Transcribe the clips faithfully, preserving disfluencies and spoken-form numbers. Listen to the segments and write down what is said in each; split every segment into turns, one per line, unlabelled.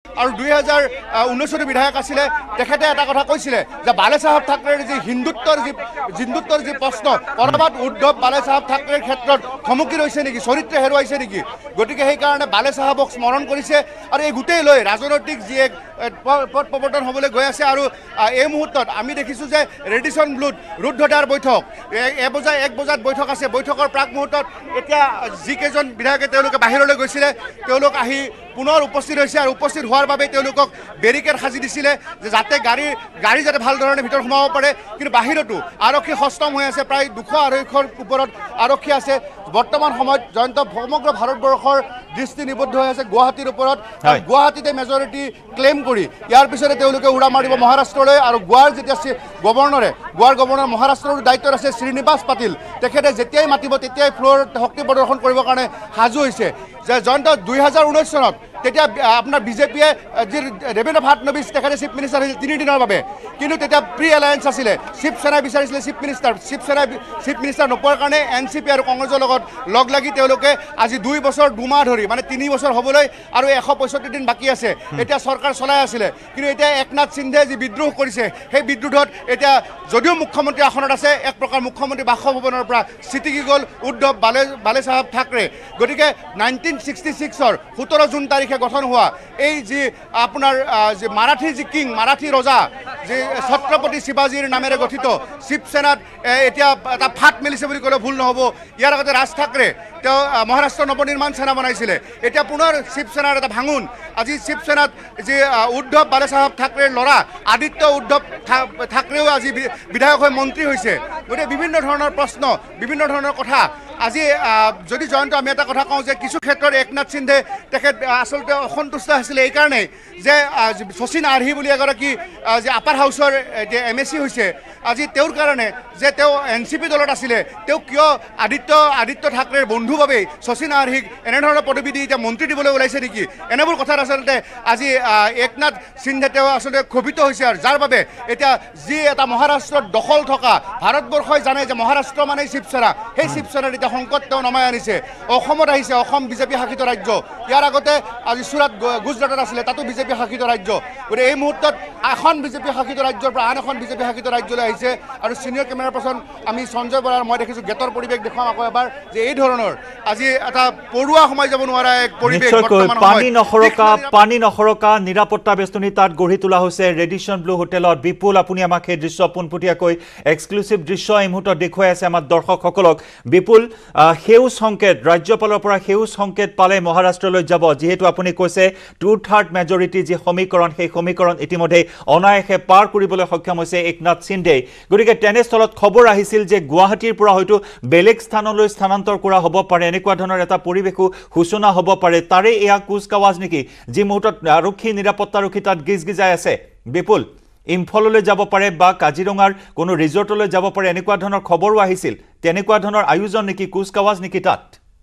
আৰু দুই হাজাৰ ঊনৈছতো বিধায়ক আছিলে তেখেতে এটা কথা কৈছিলে যে বালে চাহাব থাকৰেৰ যি হিন্দুত্বৰ যি হিন্দুত্বৰ যি প্ৰশ্ন কৰবাত উদ্ধৱ বালে চাহাব থাকৰেৰ ক্ষেত্ৰত থমকি ৰৈছে নেকি চৰিত্ৰ হেৰুৱাইছে নেকি গতিকে সেইকাৰণে বালে চাহাবক স্মৰণ কৰিছে আৰু এই গোটেই লৈ ৰাজনৈতিক যি এক পথ প্ৰৱৰ্তন হ'বলৈ গৈ আছে আৰু এই মুহূৰ্তত আমি দেখিছোঁ যে ৰেডিছন ব্লুত ৰুদ্ধদ্বাৰ বৈঠক এবজা এক বজাত বৈঠক আছে বৈঠকৰ প্ৰাক মুহূৰ্তত এতিয়া যিকেইজন বিধায়কে তেওঁলোকে বাহিৰলৈ গৈছিলে তেওঁলোক আহি পুনৰ উপস্থিত হৈছে আৰু উপস্থিত হোৱাৰ বাবে তেওঁলোকক বেৰিকেড সাজি দিছিলে যে যাতে গাড়ী গাড়ী যাতে ভাল ধৰণে ভিতৰত সোমাব পাৰে কিন্তু বাহিৰতো আৰক্ষী সষ্টম হৈ আছে প্ৰায় দুশ আঢ়ৈশৰ ওপৰত আৰক্ষী আছে বৰ্তমান সময়ত জয়ন্ত সমগ্ৰ ভাৰতবৰ্ষৰ দৃষ্টি নিবদ্ধ হৈ আছে গুৱাহাটীৰ ওপৰত গুৱাহাটীতে মেজৰিটি ক্লেইম কৰি ইয়াৰ পিছতে তেওঁলোকে উৰা মাৰিব মহাৰাষ্ট্ৰলৈ আৰু গোৱাৰ যেতিয়া গভৰ্ণৰে গোৱাৰ গভৰ্ণৰ মহাৰাষ্ট্ৰৰ দায়িত্বত আছে শ্ৰীনিবাস পাটিল তেখেতে যেতিয়াই মাতিব তেতিয়াই ফ্ল'ৰত শক্তি প্ৰদৰ্শন কৰিবৰ কাৰণে সাজু হৈছে যে জয়ন্ত দুই হাজাৰ ঊনৈছ চনত তেতিয়া আপোনাৰ বিজেপিয়ে যি দেৱেন্দ্ৰ ফাডনবিছ তেখেতে চিফ মিনিষ্টাৰ হৈছিল তিনিদিনৰ বাবে কিন্তু তেতিয়া প্ৰি এলায়েন্স আছিলে শিৱসেনাই বিচাৰিছিলে চিফ মিনিষ্টাৰ শিৱসেনাই চিফ মিনিষ্টাৰ নোপোৱাৰ কাৰণে এন চি পি আৰু কংগ্ৰেছৰ লগত লগ লাগি তেওঁলোকে আজি দুই বছৰ দুমাহ ধৰি মানে তিনি বছৰ হ'বলৈ আৰু এশ পঁয়ষষ্ঠি দিন বাকী আছে এতিয়া চৰকাৰ চলাই আছিলে কিন্তু এতিয়া একনাথ সিন্ধে যি বিদ্ৰোহ কৰিছে সেই বিদ্ৰোহত এতিয়া যদিও মুখ্যমন্ত্ৰী আসনত আছে এক প্ৰকাৰ মুখ্যমন্ত্ৰী বাসভৱনৰ পৰা ছিটিকি গ'ল উদ্ধৱ বালে বালে চাহাব থাকৰে গতিকে নাইনটিন ছিক্সটি ছিক্সৰ সোতৰ জুন তাৰিখে গঠন হোৱা এই যি আপোনাৰ যি মাৰাঠী যি কিং মাৰাঠী ৰজা যি ছত্ৰপতি শিৱাজীৰ নামেৰে গঠিত শিৱসেনাত এতিয়া এটা ফাট মেলিছে বুলি ক'লে ভুল নহ'ব ইয়াৰ আগতে ৰাজ থাকৰে তেওঁ মহাৰাষ্ট্ৰ নৱনিৰ্মাণ সেনা বনাইছিলে এতিয়া পুনৰ শিৱসেনাৰ এটা ভাঙোন আজি শিৱসেনাত যি উদ্ধৱ বালে চাহাব থাকৰেৰ ল'ৰা আদিত্য উদ্ধৱ থাকৰেও আজি বিধায়ক হৈ মন্ত্ৰী হৈছে গতিকে বিভিন্ন ধৰণৰ প্ৰশ্ন বিভিন্ন ধৰণৰ কথা আজি যদি জয়ন্ত আমি এটা কথা কওঁ যে কিছু ক্ষেত্ৰত একনাথ সিন্ধে তেখেত আচলতে অসন্তুষ্ট আছিলে এইকাৰণেই যে শচীন আৰ্হি বুলি এগৰাকী যে আপাৰ হাউচৰ যে এম এ চি হৈছে আজি তেওঁৰ কাৰণে যে তেওঁ এন চি পি দলত আছিলে তেওঁ কিয় আদিত্য আদিত্য থাকৰেৰ বন্ধু বাবে শচীন আৰ্হিক এনেধৰণৰ পদবী দি এতিয়া মন্ত্ৰী দিবলৈ ওলাইছে নেকি এনেবোৰ কথাত আচলতে আজি একনাথ সিন্ধে তেওঁ আচলতে ক্ষোভিত হৈছে আৰু যাৰ বাবে এতিয়া যি এটা মহাৰাষ্ট্ৰত দখল থকা ভাৰতবৰ্ষই জানে যে মহাৰাষ্ট্ৰ মানে শিৱসেনা সেই শিৱসেনাৰ এতিয়া সংকট তেওঁ নমাই আনিছে অসমত আহিছে অসম বিজেপি শাসিত ৰাজ্য ইয়াৰ আগতে আজি চুৰাট গুজৰাটত আছিলে তাতো বিজেপি শাসিত ৰাজ্য গতিকে এই মুহূৰ্তত এখন বিজেপি শাসিত ৰাজ্যৰ পৰা আন এখন বিজেপি শাসিত ৰাজ্যলৈ আহিছে আৰু চিনিয়ৰ কেমেৰা পাৰ্চন আমি সঞ্জয় বৰাৰ মই দেখিছোঁ গেটৰ পৰিৱেশ দেখুৱাম আকৌ এবাৰ যে এই ধৰণৰ আজি এটা পৰুৱা সোমাই যাব নোৱাৰা এক পৰিৱেশ
পানী নসৰকা পানী নসৰকা নিৰাপত্তা বেষ্টনী তাত গঢ়ি তোলা হৈছে ৰেডিছন ব্লু হোটেলত বিপুল আপুনি আমাক সেই দৃশ্য পোনপটীয়াকৈ এক্সক্লুচিভ দৃশ্য এই মুহূৰ্তত দেখুৱাই আছে আমাৰ দৰ্শকসকলক বিপুল সেউজ সংকেত ৰাজ্যপালৰ পৰা সেউজ সংকেত পালে মহাৰাষ্ট্ৰলৈ যাব যেহেতু আপুনি কৈছে টু থাৰ্ড মেজৰিটি যি সমীকৰণ সেই সমীকৰণ ইতিমধ্যে অনায়াসে পাৰ কৰিবলৈ সক্ষম হৈছে একনাথ সিন্ধে গতিকে তেনেস্থলত খবৰ আহিছিল যে গুৱাহাটীৰ পৰা হয়তো বেলেগ স্থানলৈ স্থানান্তৰ কৰা হ'ব পাৰে এনেকুৱা ধৰণৰ এটা পৰিৱেশো সূচনা হ'ব পাৰে তাৰে এয়া কুচকাৱাজ নেকি যি মুহূৰ্তত আৰক্ষী নিৰাপত্তাৰক্ষী তাত গিজ গিজাই আছে বিপুল ইম্ফললৈ যাব পাৰে বা কাজিৰঙাৰ কোনো ৰিজৰ্টলৈ যাব পাৰে এনেকুৱা ধৰণৰ খবৰো আহিছিল তেনেকুৱা ধৰণৰ আয়োজন নেকি কুচকাৱাজ নেকি তাত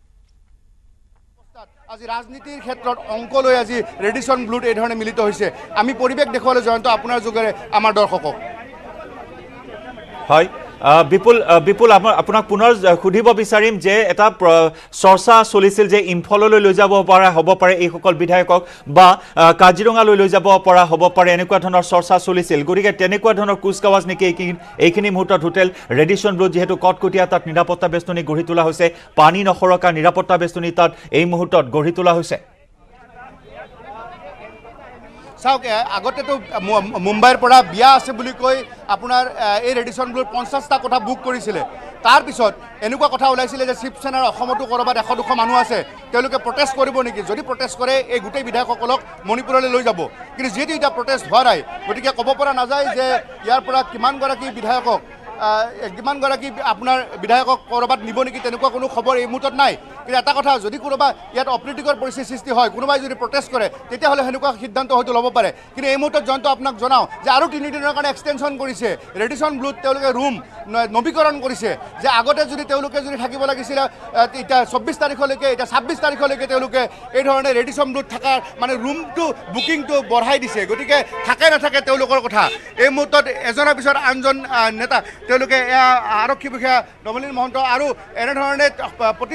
আজি ৰাজনীতিৰ ক্ষেত্ৰত অংক লৈ আজি ৰেডিছন ব্লুত এই ধৰণে মিলিত হৈছে আমি পৰিৱেশ দেখুৱালে জয়ন্ত আপোনাৰ যোগেৰে আমাৰ দৰ্শকক
হয় বিপুল বিপুল আপোনাক পুনৰ সুধিব বিচাৰিম যে এটা চৰ্চা চলিছিল যে ইম্ফললৈ লৈ যাব পৰা হ'ব পাৰে এইসকল বিধায়কক বা কাজিৰঙালৈ লৈ যাব পৰা হ'ব পাৰে এনেকুৱা ধৰণৰ চৰ্চা চলিছিল গতিকে তেনেকুৱা ধৰণৰ কুচকাৱাজ নেকি এইখিনি মুহূৰ্তত হোটেল ৰেডিছন ব্লুত যিহেতু কটকটীয়া তাত নিৰাপত্তা বেষ্টনী গঢ়ি তোলা হৈছে পানী নসৰকা নিৰাপত্তা বেষ্টনী তাত এই মুহূৰ্তত গঢ়ি তোলা হৈছে
চাওক আগতেতো মুম্বাইৰ পৰা বিয়া আছে বুলি কৈ আপোনাৰ এই ৰেডিছন ব্লুত পঞ্চাছটা কথা বুক কৰিছিলে তাৰপিছত এনেকুৱা কথা ওলাইছিলে যে শিৱসেনাৰ অসমতো ক'ৰবাত এশ দুশ মানুহ আছে তেওঁলোকে প্ৰটেষ্ট কৰিব নেকি যদি প্ৰটেষ্ট কৰে এই গোটেই বিধায়কসকলক মণিপুৰলৈ লৈ যাব কিন্তু যিহেতু এতিয়া প্ৰটেষ্ট হোৱা নাই গতিকে ক'ব পৰা নাযায় যে ইয়াৰ পৰা কিমানগৰাকী বিধায়কক কিমানগৰাকী আপোনাৰ বিধায়কক ক'ৰবাত নিব নেকি তেনেকুৱা কোনো খবৰ এই মুহূৰ্তত নাই কিন্তু এটা কথা যদি কোনোবা ইয়াত অপ্ৰীতিকৰ পৰিস্থিতিৰ সৃষ্টি হয় কোনোবাই যদি প্ৰটেষ্ট কৰে তেতিয়াহ'লে সেনেকুৱা সিদ্ধান্ত হয়তো ল'ব পাৰে কিন্তু এই মুহূৰ্তত জয়ন্ত আপোনাক জনাওঁ যে আৰু তিনিদিনৰ কাৰণে এক্সটেনশ্যন কৰিছে ৰেডিছন ব্লুত তেওঁলোকে ৰুম নৱীকৰণ কৰিছে যে আগতে যদি তেওঁলোকে যদি থাকিব লাগিছিলে এতিয়া চৌব্বিছ তাৰিখলৈকে এতিয়া ছাব্বিছ তাৰিখলৈকে তেওঁলোকে এই ধৰণে ৰেডিছন ব্লুত থকাৰ মানে ৰুমটো বুকিংটো বঢ়াই দিছে গতিকে থাকে নাথাকে তেওঁলোকৰ কথা এই মুহূৰ্তত এজনৰ পিছত আনজন নেতা তেওঁলোকে আৰক্ষী বিষয়া নৱনীল মহন্ত আৰু এনেধৰণে প্ৰতিজন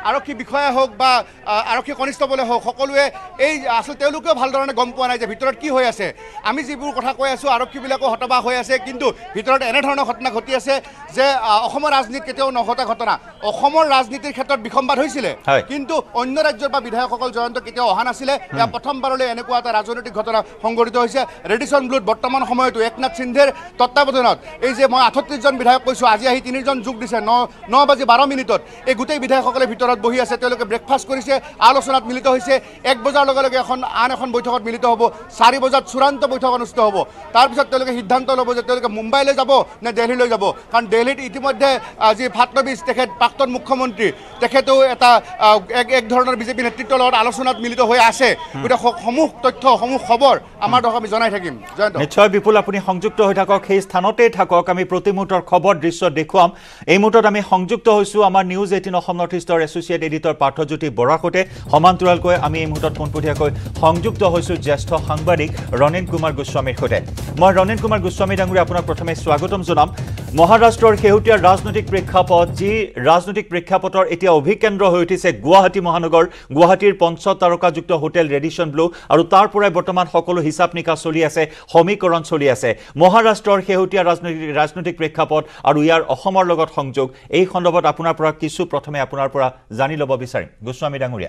আৰক্ষী বিষয়া হওক বা আৰক্ষী কনিষ্টবলে হওক সকলোৱে এই আচলতে তেওঁলোকেও ভালধৰণে গম পোৱা নাই যে ভিতৰত কি হৈ আছে আমি যিবোৰ কথা কৈ আছোঁ আৰক্ষীবিলাকো হতবাক হৈ আছে কিন্তু ভিতৰত এনেধৰণৰ ঘটনা ঘটি আছে যে অসমৰ ৰাজনীতিত কেতিয়াও নঘটা ঘটনা অসমৰ ৰাজনীতিৰ ক্ষেত্ৰত বিসম্বাদ হৈছিলে কিন্তু অন্য ৰাজ্যৰ বা বিধায়কসকল জয়ন্ত কেতিয়াও অহা নাছিলে এয়া প্ৰথমবাৰলৈ এনেকুৱা এটা ৰাজনৈতিক ঘটনা সংঘটিত হৈছে ৰেডিচন ব্লুত বৰ্তমান সময়তো একনাথ সিন্ধেৰ তত্ত্বাৱধানত এই যে মই আঠত্ৰিছজন বিধায়ক কৈছোঁ আজি আহি তিনিজন যোগ দিছে ন ন বাজি বাৰ মিনিটত এই গোটেই বিধায়কসকলে ভিতৰত বহি আছে তেওঁলোকে ব্ৰেকফাষ্ট কৰিছে আলোচনাত মিলিত হৈছে এক বজাৰ লগে লগে এখন আন এখন বৈঠকত মিলিত হ'ব চাৰি বজাত চূড়ান্ত বৈঠক অনুষ্ঠিত হ'ব তাৰপিছত তেওঁলোকে সিদ্ধান্ত ল'ব যে তেওঁলোকে মুম্বাইলৈ যাব নে দিল্লীলৈ যাব কাৰণ দিল্লীত ইতিমধ্যে যি ফাটনবিছ তেখেত প্ৰাক্তন মুখ্যমন্ত্ৰী তেখেতেও এটা এক এক ধৰণৰ বিজেপি নেতৃত্বৰ লগত আলোচনাত মিলিত হৈ আছে গতিকে সমূহ তথ্য সমূহ খবৰ আমাৰ দৰ্শক আমি জনাই থাকিম জয়ন্ত
নিশ্চয় বিপুল আপুনি সংযুক্ত হৈ থাকক সেই স্থানতেই থাকক আমি প্ৰতি মুহূৰ্তৰ খবৰ দৃশ্য দেখুৱাম এই মুহূৰ্তত আমি সংযুক্ত হৈছোঁ আমাৰ নিউজ এইটিন অসম নৰ্থ ইষ্টৰ এছ'চিয়েট এডিটৰ পাৰ্থজ্যোতি বৰাৰ সৈতে সমান্তৰালকৈ আমি এই মুহূৰ্তত পোনপটীয়াকৈ সংযুক্ত হৈছোঁ জ্যেষ্ঠ সাংবাদিক ৰণেন কুমাৰ গোস্বামীৰ সৈতে মই ৰণেন কুমাৰ গোস্বামী ডাঙৰীয়া আপোনাক প্ৰথমে স্বাগতম জনাম মহাৰাষ্ট্ৰৰ শেহতীয়া ৰাজনৈতিক প্ৰেক্ষাপট যি ৰাজনৈতিক প্ৰেক্ষাপটৰ এতিয়া অভিকেন্দ্ৰ হৈ উঠিছে গুৱাহাটী মহানগৰ গুৱাহাটীৰ পঞ্চ তাৰকাযুক্ত হোটেল ৰেডিচন ব্লু আৰু তাৰ পৰাই বৰ্তমান সকলো হিচাপ নিকাচ চলি আছে সমীকৰণ চলি আছে মহাৰাষ্ট্ৰৰ শেহতীয়া ৰাজনৈতিক ৰাজনৈতিক প্ৰেক্ষাপট আৰু ইয়াৰ অসমৰ লগত সংযোগ এই সন্দৰ্ভত আপোনাৰ পৰা কিছু প্ৰথমে আপোনাৰ পৰা জানি ল'ব বিচাৰিম গোস্বামী ডাঙৰীয়া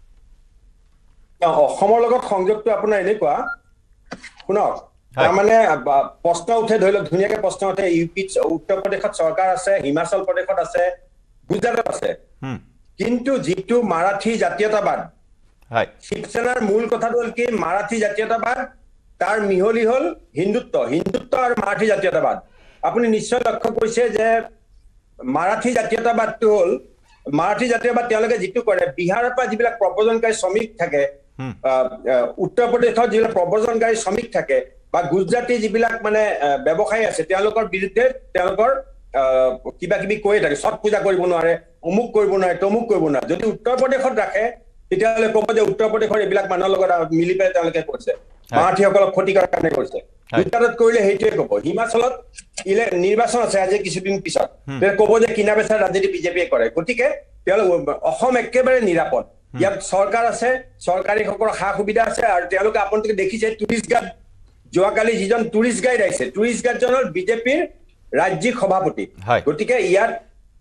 অসমৰ লগত সংযোগটো আপোনাৰ এনেকুৱা শুনক তাৰমানে প্ৰশ্ন উঠে ধৰি লওক ধুনীয়াকে প্ৰশ্ন উঠে ইউ পিত উত্তৰ প্ৰদেশত চৰকাৰ আছে হিমাচল প্ৰদেশত আছে গুজৰাটত আছে কিন্তু যিটো মাৰাঠী জাতীয়তাবাদ শিৱসেনাৰ মূল কথাটো হ'ল কি মাৰাঠী জাতীয়তাবাদ তাৰ মিহলি হ'ল হিন্দুত্ব হিন্দুত্ব আৰু মাৰাঠী জাতীয়তাবাদ আপুনি নিশ্চয় লক্ষ্য কৰিছে যে মাৰাঠী জাতীয়তাবাদটো হ'ল মাৰাঠী জাতীয়তাবাদ তেওঁলোকে যিটো কৰে বিহাৰৰ পৰা যিবিলাক প্ৰব্ৰজনকাৰী শ্ৰমিক থাকে উত্তৰ প্ৰদেশত যিবিলাক প্ৰব্ৰজনকাৰী শ্ৰমিক থাকে বা গুজৰাটী যিবিলাক মানে ব্যৱসায়ী আছে তেওঁলোকৰ বিৰুদ্ধে তেওঁলোকৰ কিবা কিবি কৈয়ে থাকে ছট পূজা কৰিব নোৱাৰে অমুক কৰিব নোৱাৰে তমুক কৰিব নোৱাৰে যদি উত্তৰ প্ৰদেশত ৰাখে তেতিয়াহ'লে ক'ব যে উত্তৰ প্ৰদেশৰ এইবিলাক মানুহৰ লগত মিলি পেলাই তেওঁলোকে কৰিছে মাৰাঠীসকলক ক্ষতি কৰাৰ কাৰণে কৰিছে গুজৰাটত কৰিলে সেইটোৱে ক'ব হিমাচলত ইলে নিৰ্বাচন আছে আজি কিছুদিন পিছত ক'ব যে কিনা বেচা ৰাজনীতি বিজেপিয়ে কৰে গতিকে তেওঁলোক অসম একেবাৰে নিৰাপদ ইয়াত চৰকাৰ আছে চৰকাৰীসকলৰ সা সুবিধা আছে আৰু তেওঁলোকে আপোনালোকে দেখিছে টুৰিষ্ট গাইড যোৱাকালি যিজন টুৰিষ্ট গাইড আহিছে টুৰিষ্ট গাইডজনৰ বিজেপিৰ ৰাজ্যিক সভাপতি গতিকে ইয়াত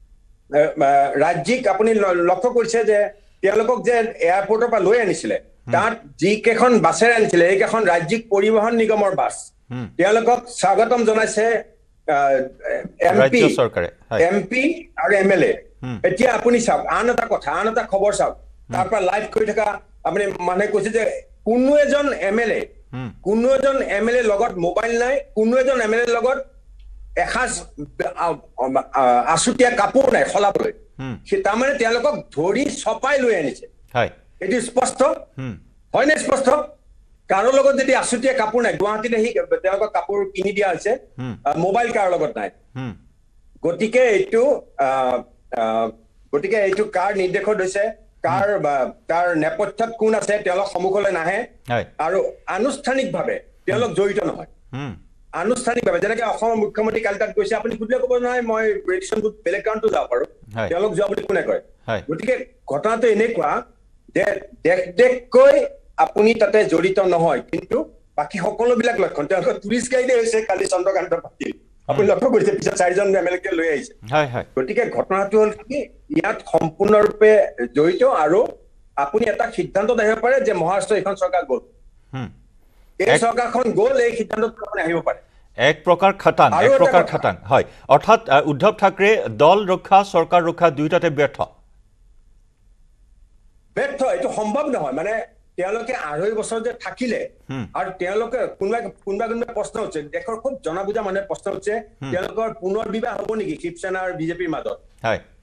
ৰাজ্যিক আপুনি লক্ষ্য কৰিছে যে তেওঁলোকক যে এয়াৰপৰ্টৰ পৰা লৈ আনিছিলে তাত যিকেইখন বাছেৰে আনিছিলে এইকেইখন ৰাজ্যিক পৰিবহণ নিগমৰ বাছ তেওঁলোকক স্বাগতম জনাইছে এমপি এমপি আৰু এম এল এ এতিয়া আপুনি চাওক আন এটা কথা আন এটা খবৰ চাওক তাৰ পৰা লাইভ কৰি থকা আপুনি মানুহে কৈছে যে কোনো এজন এম এল এ কোনো এজন এম এল এ লগত মোবাইল নাই কোনো এজন এম এল এ লগত এসাঁজ আছুতীয়া কাপোৰ নাই সলাবলৈ তাৰমানে তেওঁলোকক ধৰি চপাই লৈ আনিছে এইটো স্পষ্ট হয় নে স্পষ্ট কাৰো লগত যদি আছুতীয়া কাপোৰ নাই গুৱাহাটীত আহি তেওঁলোকক কাপোৰ কিনি দিয়া হৈছে মোবাইল কাৰো লগত নাই গতিকে এইটো গতিকে এইটো কাৰ নিৰ্দেশত হৈছে কাৰ তাৰ নেপথ্যত কোন আছে তেওঁলোক সন্মুখলৈ নাহে আৰু আনুষ্ঠানিকভাৱে তেওঁলোক জড়িত নহয় আনুষ্ঠানিকভাৱে যেনেকে অসমৰ মুখ্যমন্ত্ৰী কালি তাত গৈছে আপুনি সুধিলে ক'ব নহয় মই ৰেডিচনটোত বেলেগ কাৰণটো যাব পাৰোঁ তেওঁলোক যোৱা বুলি কোনে কয় গতিকে ঘটনাটো এনেকুৱা যে দেশ দেশকৈ আপুনি তাতে জড়িত নহয় কিন্তু বাকী সকলোবিলাক লক্ষণ তেওঁলোকৰ টুৰিষ্ট গাইডে হৈছে কালি চন্দ্ৰকান্ত পাটিল আপুনি লক্ষ্য কৰিছে পিছত চাৰিজন এম এল একে লৈ আহিছে গতিকে ঘটনাটো হ'ল কি ইয়াত সম্পূৰ্ণৰূপে জড়িত আৰু আপুনি এটা সিদ্ধান্তত আহিব পাৰে যে মহাৰাষ্ট্ৰ এইখন চৰকাৰ গ'ল এই চৰকাৰখন গ'ল এই সিদ্ধান্তত আপুনি আহিব পাৰে
এক প্ৰকাৰ খাটাং এক প্ৰকাৰ খাটাং হয় অৰ্থাৎ উদ্ধৱ ঠাকৰে দল ৰক্ষা চৰকাৰ ৰক্ষা দুয়োটাতে ব্যৰ্থ
ব্যৰ্থ এইটো সম্ভৱ নহয় মানে তেওঁলোকে আঢ়ৈ বছৰ যে থাকিলে আৰু তেওঁলোকে কোনোবা কোনোবা কোনোবা প্ৰশ্ন উঠছে দেশৰ খুব জনা বুজা মানুহে প্ৰশ্ন উঠছে তেওঁলোকৰ পুনৰ বিবাহ হ'ব নেকি শিৱসেনা আৰু বিজেপিৰ মাজত